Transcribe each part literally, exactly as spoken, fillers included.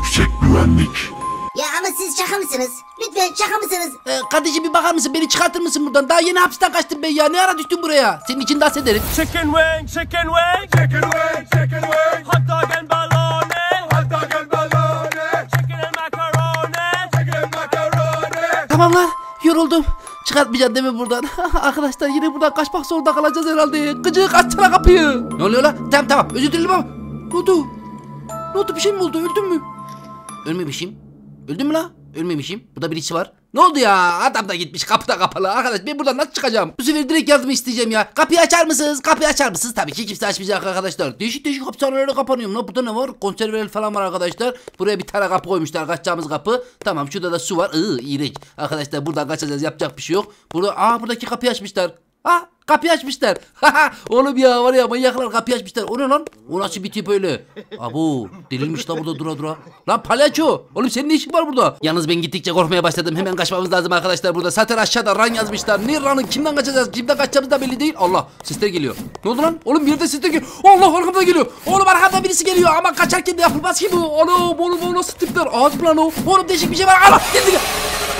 Yüksek güvenlik. Ya ama siz şaka mısınız? Lütfen şaka mısınız? Ee, kardeşim bir bakar mısın? Beni çıkartır mısın buradan? Daha yeni hapisten kaçtım ben ya. Ne ara düştün buraya? Senin için dans ederim. Chicken wing, chicken wing, chicken wing, chicken wing, hot dog and bologna, hot dog and bologna, chicken and macaroni, chicken and macaroni. Tamam lan. Yoruldum. Çıkartmayacaksın değil mi buradan? Arkadaşlar yine buradan kaçmak zorunda kalacağız herhalde. Gıcık açsana kapıyı. Ne oluyor lan? Tamam tamam. Özür dilerim ama. Ne oldu? Ne oldu? Bir şey mi oldu? Öldün mü? Ölmemişim. Öldün mü la? Ölmemişim. Burada birisi var. Ne oldu ya? Adam da gitmiş, kapı da kapalı. Arkadaş ben buradan nasıl çıkacağım? Bu sefer direkt yardım isteyeceğim ya. Kapıyı açar mısınız? Kapıyı açar mısınız? Tabii ki kimse açmayacak arkadaşlar. Değişik değişik hapishanelere kapanıyorum lan. Burada ne var? Konserveler falan var arkadaşlar. Buraya bir tane kapı koymuşlar. Kaçacağımız kapı. Tamam şurada da su var. Iıı iğrenç. Arkadaşlar buradan kaçacağız. Yapacak bir şey yok. Burada aa buradaki kapıyı açmışlar. Ha kapıyı açmışlar. Oğlum ya var ya manyaklar kapıyı açmışlar. O ne lan? O nasıl bir tip öyle? Abo delirmiş la burada dura dura. Lan palyaço. Oğlum senin ne işin var burada? Yalnız ben gittikçe korkmaya başladım. Hemen kaçmamız lazım arkadaşlar burada. Zaten aşağıda ran yazmışlar. Ne ranı? Kimden kaçacağız? Kimden kaçacağımız da belli değil. Allah sesler geliyor. Ne oldu lan? Oğlum bir yerde sesler geliyor. Allah arkamda geliyor. Oğlum arkamda birisi geliyor. Ama kaçarken de yapılmaz ki bu. Oğlum oğlum o nasıl tipler? Ağız mı lan o? Oğlum değişik bir şey var. Allah geldi gel.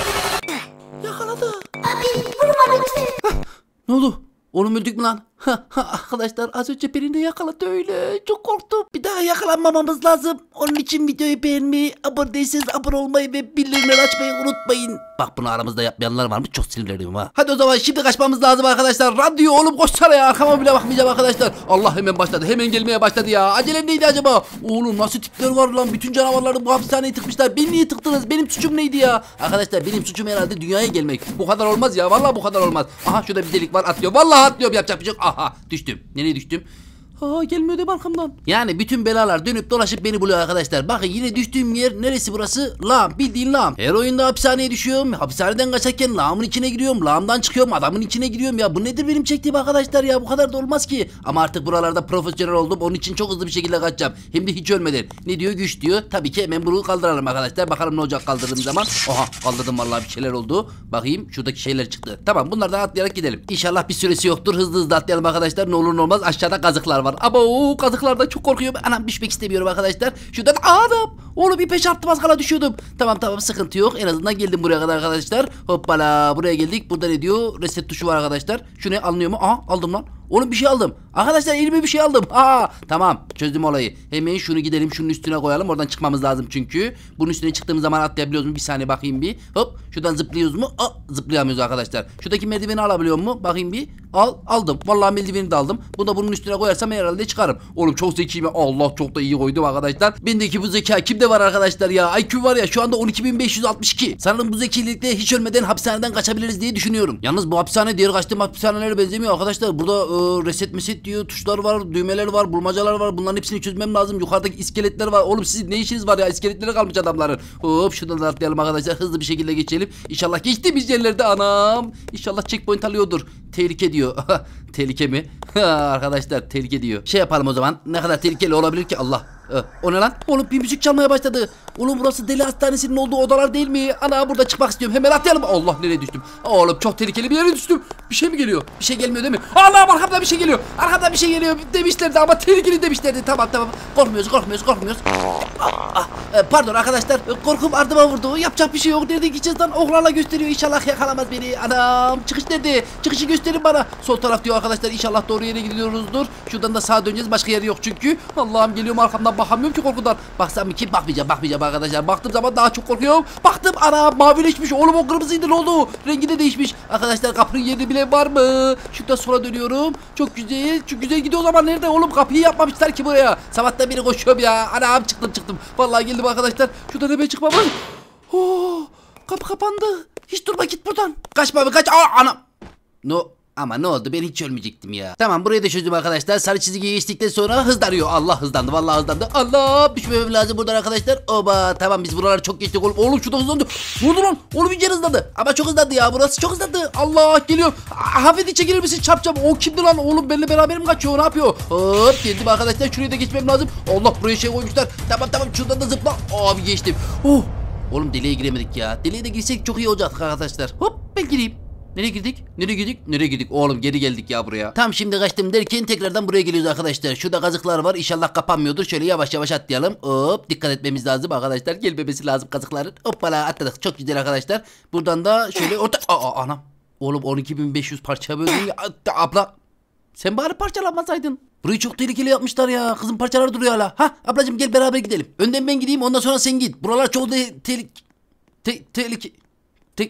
Yakaladı. Abi vurma lütfen. Ne oldu? Oğlum öldük mü lan? Arkadaşlar az önce birini yakaladı öyle. Çok korktum. Bir daha yakalanmamamız lazım. Onun için videoyu beğenmeyi, abone değilseniz abone olmayı ve bildirimleri açmayı unutmayın. Bak bunu aramızda yapmayanlar var mı? Çok sinirleniyorum ha. Hadi o zaman şimdi kaçmamız lazım arkadaşlar. Radyo oğlum koşsana ya. Arkama bile bakmayacağım arkadaşlar. Allah hemen başladı. Hemen gelmeye başladı ya. Acele neydi acaba? Oğlum nasıl tipler var lan? Bütün canavarları bu hapishaneye tıkmışlar. Beni niye tıktınız? Benim suçum neydi ya? Arkadaşlar benim suçum herhalde dünyaya gelmek. Bu kadar olmaz ya. Vallahi bu kadar olmaz. Aha şurada bir delik var atlıyor. Vallahi atlıyorum yapacak bir şey yok. Aha düştüm. Nereye düştüm? Aa gelmiyor de arkamdan. Yani bütün belalar dönüp dolaşıp beni buluyor arkadaşlar. Bakın yine düştüğüm yer neresi burası? Lağım, bildiğin lağım. Her oyunda hapishaneye düşüyorum. Hapishaneden kaçarken lağımın içine giriyorum. Lağımdan çıkıyorum, adamın içine giriyorum ya. Bu nedir benim çektiğim arkadaşlar ya? Bu kadar da olmaz ki. Ama artık buralarda profesyonel oldum. Onun için çok hızlı bir şekilde kaçacağım. Hem de hiç ölmeden. Ne diyor? Güç diyor. Tabii ki hemen bunu kaldıralım arkadaşlar. Bakalım ne olacak kaldırdığım zaman. Oha kaldırdım vallahi bir şeyler oldu. Bakayım şuradaki şeyler çıktı. Tamam bunlardan atlayarak gidelim. İnşallah bir süresi yoktur. Hızlı hızlı atlayalım arkadaşlar. Ne olur ne olmaz. Aşağıda kazıklar var. Ama o kazıklardan çok korkuyorum. Anam düşmek istemiyorum arkadaşlar. Şuradan adam. Oğlum bir peş attım az kala düşüyordum. Tamam tamam sıkıntı yok. En azından geldim buraya kadar arkadaşlar. Hoppala buraya geldik. Burada ne diyor? Reset tuşu var arkadaşlar. Şu ne alınıyor mu? Aha aldım lan. Oğlum bir şey aldım. Arkadaşlar elime bir şey aldım. Aa tamam çözdüm olayı. Hemen şunu gidelim şunun üstüne koyalım. Oradan çıkmamız lazım çünkü. Bunun üstüne çıktığımız zaman atlayabiliyoruz mu? Bir saniye bakayım bir. Hop şuradan zıplıyoruz mu? Aa zıplayamıyoruz arkadaşlar. Şuradaki merdiveni alabiliyor mu? Bakayım bir. Al aldım. Vallahi merdiveni de aldım. Bunu da bunun üstüne koyarsam herhalde çıkarım. Oğlum çok zekiyim. Allah çok da iyi koydum arkadaşlar. Bendeki bu zeka kimde var arkadaşlar ya? I Q var ya şu anda on iki bin beş yüz altmış iki. Sanırım bu zekilikle hiç ölmeden hapishaneden kaçabiliriz diye düşünüyorum. Yalnız bu hapishane diğer kaçtığım hapishanelere benzemiyor arkadaşlar. Burada e, reset meset diyor. Tuşlar var, düğmeler var, bulmacalar var. Bunların hepsini çözmem lazım. Yukarıdaki iskeletler var. Oğlum sizin ne işiniz var ya? İskeletlere kalmış adamların. Hop şuradan da atlayalım arkadaşlar. Hızlı bir şekilde geçelim. İnşallah geçtiğimiz yerlerde anam. İnşallah checkpoint alıyordur. Tehlike diyor. Tehlike mi? Arkadaşlar tehlike diyor. Şey yapalım o zaman. Ne kadar tehlikeli olabilir ki Allah. O ne lan? Oğlum bir müzik çalmaya başladı. Oğlum burası deli hastanesinin olduğu odalar değil mi? Ana burada çıkmak istiyorum. Hemen atlayalım. Allah nereye düştüm? Oğlum çok tehlikeli bir yere düştüm. Bir şey mi geliyor? Bir şey gelmiyor değil mi? Allah arkamda bir şey geliyor. Arkamda bir şey geliyor demişlerdi ama tehlikeli demişlerdi. Tamam tamam. Korkmuyoruz korkmuyoruz korkmuyoruz. Ah, ah. Pardon arkadaşlar. Korkum ardıma vurdu. Yapacak bir şey yok. Nereden gideceğiz lan? Oklarla gösteriyor. İnşallah yakalamaz beni. Anam. Çıkış nerede? Çıkışı gösterin bana. Sol taraf diyor arkadaşlar. İnşallah doğru yere gidiyoruzdur. Şuradan da sağa döneceğiz. Başka yer yok çünkü. Allah'ım geliyorum arkamdan. Bakamıyorum ki korkudan. Baksam ki bakmayacağım bakmayacağım arkadaşlar. Baktığım zaman daha çok korkuyorum. Baktım ana mavileşmiş. Oğlum o kırmızıydı ne oldu? Rengi de değişmiş. Arkadaşlar kapının yerini bile var mı? Şuradan sola dönüyorum. Çok güzel. Çok güzel gidiyor o zaman nerede? Oğlum kapıyı yapmamışlar ki buraya. Sabahtan beri koşuyorum ya. Anam çıktım çıktım. Vallahi geldim arkadaşlar. Şuradan hemen çıkmam lazım. Oh, kapı kapandı. Hiç durma git buradan. Kaçma abi kaç. Aa, anam. No. Ama ne oldu ben hiç ölmeyecektim ya. Tamam burayı da çözdüm arkadaşlar. Sarı çizgiyi geçtikten sonra hızlanıyor. Allah hızlandı vallahi hızlandı. Allah düşmemem lazım buradan arkadaşlar. Oba tamam biz buraları çok geçtik oğlum. Oğlum şurada hızlandı. Vurdu lan. Oğlum iyice hızlandı. Ama çok hızlandı ya burası çok hızlandı. Allah geliyor. Hafif içe gelir misin çapacağım. O kimdi lan oğlum benimle beraber mi kaçıyor ne yapıyor? Hop geldim arkadaşlar şurayı da geçmem lazım. Allah buraya şey koymuşlar. Tamam tamam şuradan da zıpla. Abi geçtim. Oh. Oğlum deliğe giremedik ya. Deliğe de girsek çok iyi olacak arkadaşlar. Hop ben gireyim. Nereye girdik? Nereye girdik? Nereye girdik? Oğlum geri geldik ya buraya. Tam şimdi kaçtım derken tekrardan buraya geliyoruz arkadaşlar. Şurada kazıklar var. İnşallah kapanmıyordur. Şöyle yavaş yavaş atlayalım. Hop, dikkat etmemiz lazım arkadaşlar. Gelmemesi lazım kazıkların. Hoppala atladık. Çok güzel arkadaşlar. Buradan da şöyle orta... Aa, anam. Oğlum on iki bin beş yüz parça böldün ya. Abla. Sen bari parçalanmasaydın. Burayı çok tehlikeli yapmışlar ya. Kızım parçalar duruyor hala. Ha ablacığım gel beraber gidelim. Önden ben gideyim ondan sonra sen git. Buralar çok te tehlike... Te tehlike... Te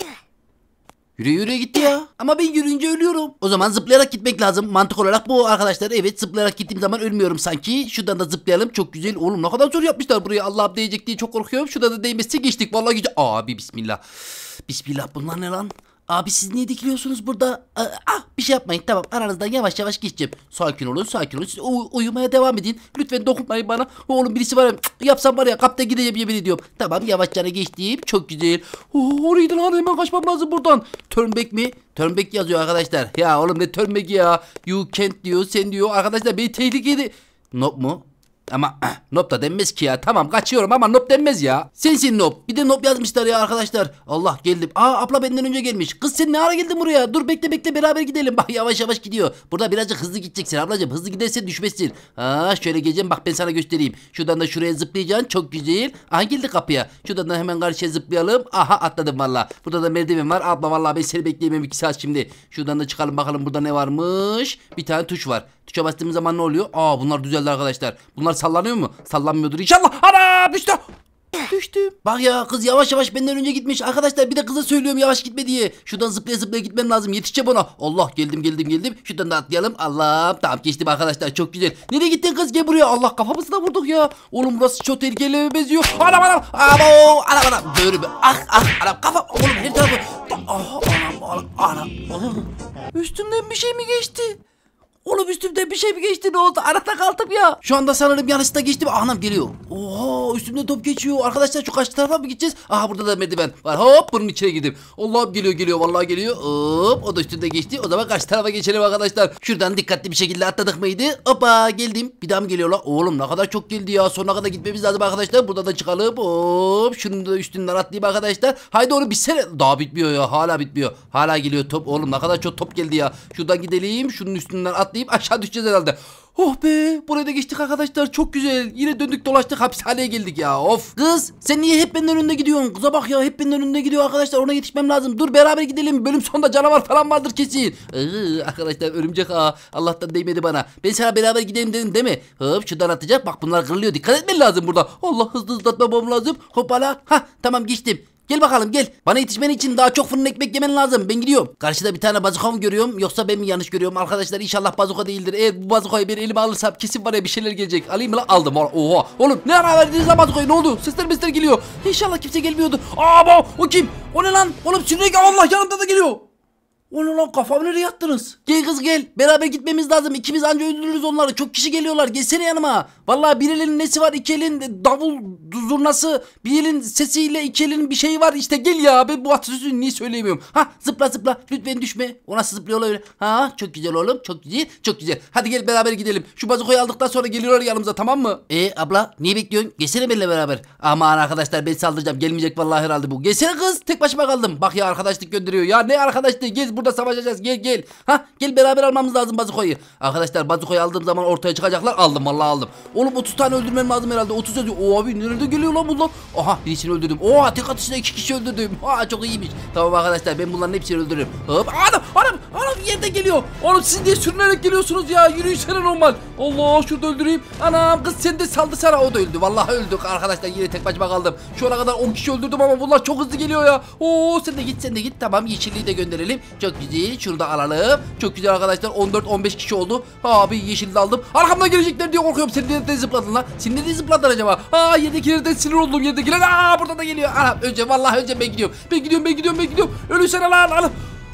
Yürü yürü gitti ya. Ama ben yürüyünce ölüyorum. O zaman zıplayarak gitmek lazım. Mantık olarak bu arkadaşlar. Evet zıplayarak gittiğim zaman ölmüyorum sanki. Şuradan da zıplayalım. Çok güzel. Oğlum ne kadar zor yapmışlar burayı. Allah'ım değecek diye çok korkuyorum. Şurada da değmezse geçtik. Vallahi güzel. Abi bismillah. Bismillah bunlar ne lan? Abi siz niye dikiliyorsunuz burada? Ah bir şey yapmayın tamam aranızdan yavaş yavaş geçeceğim. Sakin olun sakin olun. Siz uyumaya devam edin. Lütfen dokunmayın bana. Oğlum birisi var ya yapsam var ya kapta gideceğim yemin ediyorum. Tamam yavaşça geçtiğim çok güzel. Oh, oraydı lan hemen kaçmam lazım buradan. Turn back mi? Turn back yazıyor arkadaşlar. Ya oğlum ne turn back ya. You can't diyor sen diyor. Arkadaşlar beni tehlikeli. Nope mu? Ama nop da denmez ki ya. Tamam kaçıyorum ama nop denmez ya. Sensin nop. Bir de nop yazmışlar ya arkadaşlar. Allah geldim. Aa abla benden önce gelmiş. Kız sen ne ara geldin buraya? Dur bekle bekle beraber gidelim. Bak yavaş yavaş gidiyor. Burada birazcık hızlı gideceksin ablacığım. Hızlı gidersen düşmezsin. Aa şöyle geleceğim bak ben sana göstereyim. Şuradan da şuraya zıplayacaksın. Çok güzel. Aha geldi kapıya. Şuradan da hemen karşıya zıplayalım. Aha atladım valla. Burada da merdiven var. Abla valla ben seni bekleyemem iki saat şimdi. Şuradan da çıkalım bakalım burada ne varmış. Bir tane tuş var. Tuşa bastığımız zaman ne oluyor? Aa bunlar düzeldi arkadaşlar. Bunlar sallanıyor mu? Sallanmıyordur inşallah. Ana düştü. Düştüm. Bak ya kız yavaş yavaş benden önce gitmiş. Arkadaşlar bir de kıza söylüyorum yavaş gitme diye. Şuradan zıplaya zıplaya gitmem lazım. Yetişeceğim ona. Allah geldim geldim geldim. Şuradan da atlayalım. Allah tamam geçtim arkadaşlar çok güzel. Nereye gittin kız gel buraya. Allah kafamızı da vurduk ya. Oğlum burası çok tehlikeli benziyor. Anam anam. Abo anam anam. Böyle bir ah ah anam kafa. Oğlum her tarafı. Ah anam anam anam. Üstümden bir şey mi geçti? Oğlum üstümden bir şey mi geçti ne oldu? Arada kaldım ya. Şu anda sanırım yanlışlıkla geçtim. Anam geliyor. Oha üstümden top geçiyor. Arkadaşlar şu karşı tarafa mı gideceğiz? Aha burada da merdiven var. Hop bunun içine girdim. Allah'ım geliyor geliyor vallahi geliyor. Hop o da üstünde geçti. O zaman karşı tarafa geçelim arkadaşlar. Şuradan dikkatli bir şekilde atladık mıydı? Hoppa geldim. Bir daha mı geliyorlar? Oğlum ne kadar çok geldi ya. Sonuna kadar gitmemiz lazım arkadaşlar. Burada da çıkalım. Hop şunun da üstünden atlayayım arkadaşlar. Haydi onu bir sene. Daha bitmiyor ya. Hala bitmiyor. Hala geliyor top. Oğlum ne kadar çok top geldi ya. Şuradan gidelim. Şunun üstünden atlayayım. Aşağı düşeceğiz herhalde. Oh be buraya da geçtik arkadaşlar çok güzel. Yine döndük dolaştık hapishaneye geldik ya of. Kız sen niye hep benden önünde gidiyorsun? Kıza bak ya hep benden önünde gidiyor arkadaşlar ona yetişmem lazım. Dur beraber gidelim bölüm sonunda canavar falan vardır kesin. Iı, arkadaşlar örümcek ha Allah'tan değmedi bana. Ben sana beraber gidelim dedim değil mi? Hop şuradan atacak bak bunlar kırılıyor dikkat etmen lazım burada. Allah hızlı hızlı atlamam lazım. Hoppala ha tamam geçtim. Gel bakalım gel. Bana yetişmen için daha çok fırın ekmek yemen lazım. Ben gidiyorum. Karşıda bir tane bazuka mı görüyorum yoksa ben mi yanlış görüyorum arkadaşlar? İnşallah bazuka değildir. Eğer bu bazukayı ben elime alırsam kesin var ya bir şeyler gelecek. Alayım mı lan? Aldım. Oha. Oğlum ne ara verdiniz lan bazukayı? Ne oldu? Sesler mesler geliyor. İnşallah kimse gelmiyordu. Aa bu. O kim? O ne lan? Oğlum sürünek Allah yanımda da geliyor. Oğlum lan kafamı nereye yattınız? Gel kız gel. Beraber gitmemiz lazım. İkimiz anca öldürürüz onları. Çok kişi geliyorlar. Gelsene yanıma. Vallahi bir elin nesi var? İki elin davul zurnası. Bir elin sesiyle iki elin bir şeyi var. İşte gel ya. Ben bu atasözünü niye söyleyemiyorum? Ha zıpla zıpla. Lütfen düşme. O nasıl zıplıyorlar öyle? Ha çok güzel oğlum. Çok güzel. Çok güzel. Hadi gel beraber gidelim. Şu bazukayı aldıktan sonra geliyorlar yanımıza tamam mı? E abla niye bekliyorsun? Gelsene benimle beraber. Aman arkadaşlar ben saldıracağım. Gelmeyecek vallahi herhalde bu. Gelsene kız. Tek başıma kaldım. Bak ya arkadaşlık gönderiyor. Ya ne arkadaşlığı? Gel burada savaşacağız. Gel gel. Ha gel beraber almamız lazım bazukayı. Arkadaşlar bazukayı aldığım zaman ortaya çıkacaklar. Aldım vallahi aldım. Oğlum otuz tane öldürmem lazım herhalde. otuz yazıyor. Oo abi nerede geliyor lan bunlar? Aha birisini öldürdüm. Oo tek atışla iki kişi öldürdüm. Aa çok iyiymiş. Tamam arkadaşlar ben bunların hepsini öldürürüm. Hop. Anam anam anam yerde geliyor. Oğlum siz niye sürünerek geliyorsunuz ya? Yürüyüşsene normal. Allah şurada öldüreyim. Anam kız sen de saldı sana. O da öldü. Vallahi öldük arkadaşlar yine tek başıma kaldım. Şu ana kadar on kişi öldürdüm ama bunlar çok hızlı geliyor ya. Oo sen de git sen de git. Tamam yeşilliği de gönderelim. Çok güzel. Şunu da alalım. Çok güzel arkadaşlar. on dört on beş kişi oldu. Abi yeşili de aldım. Arkamdan gelecekler diye korkuyorum. Sen nereden zıpladın lan? Sen nereden zıpladın acaba? Aa yerdekilerden sinir oldum yerdekiler. Aa burada da geliyor. Anam önce vallahi önce ben gidiyorum. Ben gidiyorum ben gidiyorum ben gidiyorum. Ölürsene lan anam.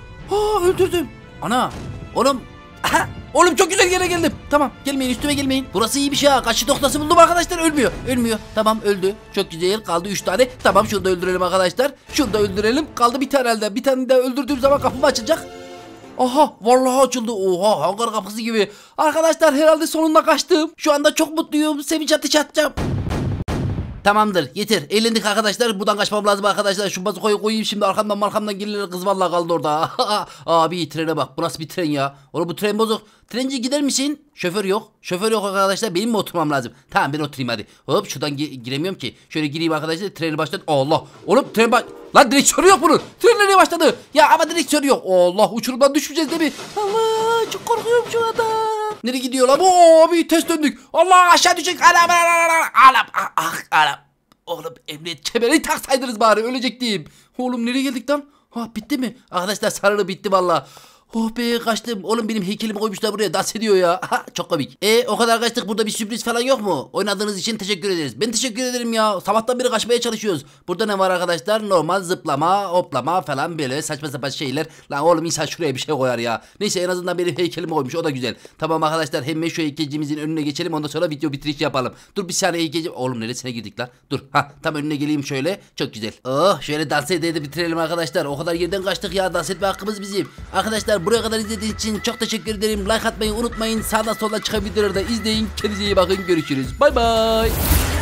Aa öldürdüm. Ana. Oğlum. Aha. Oğlum çok güzel yere geldim. Tamam gelmeyin üstüme gelmeyin. Burası iyi bir şey ha. Kaçış noktası buldum arkadaşlar. Ölmüyor. Ölmüyor. Tamam öldü. Çok güzel. Kaldı üç tane. Tamam şunu da öldürelim arkadaşlar. Şunu da öldürelim. Kaldı bir tane elde. Bir tane daha öldürdüğüm zaman kapımı açacak. Aha vallahi açıldı. Oha hangar kapısı gibi. Arkadaşlar herhalde sonunda kaçtım. Şu anda çok mutluyum. Sevinç ateşi atacağım. Tamamdır yeter. Eğlendik arkadaşlar. Buradan kaçmam lazım arkadaşlar. Şu bazukoyu koyayım şimdi arkamdan markamdan gelirler. Kız vallahi kaldı orada. Abi trene bak. Bu nasıl bir tren ya? Oğlum bu tren bozuk. Trenci gider misin? Şoför yok. Şoför yok arkadaşlar. Benim mi oturmam lazım? Tamam ben oturayım hadi. Hop şuradan gi- giremiyorum ki. Şöyle gireyim arkadaşlar. Treni başladı. Allah. Oğlum tren baş... Lan direksiyonu yok bunun. Tren nereye başladı? Ya ama direksiyonu yok. Allah uçurumdan düşmeyeceğiz değil mi? Allah çok korkuyorum şu anda. Nereye gidiyor lan? Oo bir ters döndük. Allah aşağı düşecek. Anam anam anam. Ah anam. Oğlum emniyet kemeri taksaydınız bari ölecektim. Oğlum nereye geldik lan? Ha bitti mi? Arkadaşlar sarılı bitti valla. Oh be kaçtım. Oğlum benim heykelimi koymuşlar buraya. Dans ediyor ya. Ha, çok komik. E o kadar kaçtık. Burada bir sürpriz falan yok mu? Oynadığınız için teşekkür ederiz. Ben teşekkür ederim ya. Sabahtan beri kaçmaya çalışıyoruz. Burada ne var arkadaşlar? Normal zıplama, hoplama falan böyle saçma sapan şeyler. Lan oğlum insan şuraya bir şey koyar ya. Neyse en azından benim heykelimi koymuş. O da güzel. Tamam arkadaşlar hemen şu heykelcimizin önüne geçelim. Ondan sonra video bitiriş yapalım. Dur bir saniye heykelci. Oğlum neresine girdik lan? Dur. Ha tam önüne geleyim şöyle. Çok güzel. Oh şöyle dans ede de bitirelim arkadaşlar. O kadar yerden kaçtık ya. Dans etme hakkımız bizim. Arkadaşlar buraya kadar izlediğiniz için çok teşekkür ederim. Like atmayı unutmayın. Sağdan soldan çıkan videoları da izleyin. Kendinize iyi bakın. Görüşürüz. Bay bay.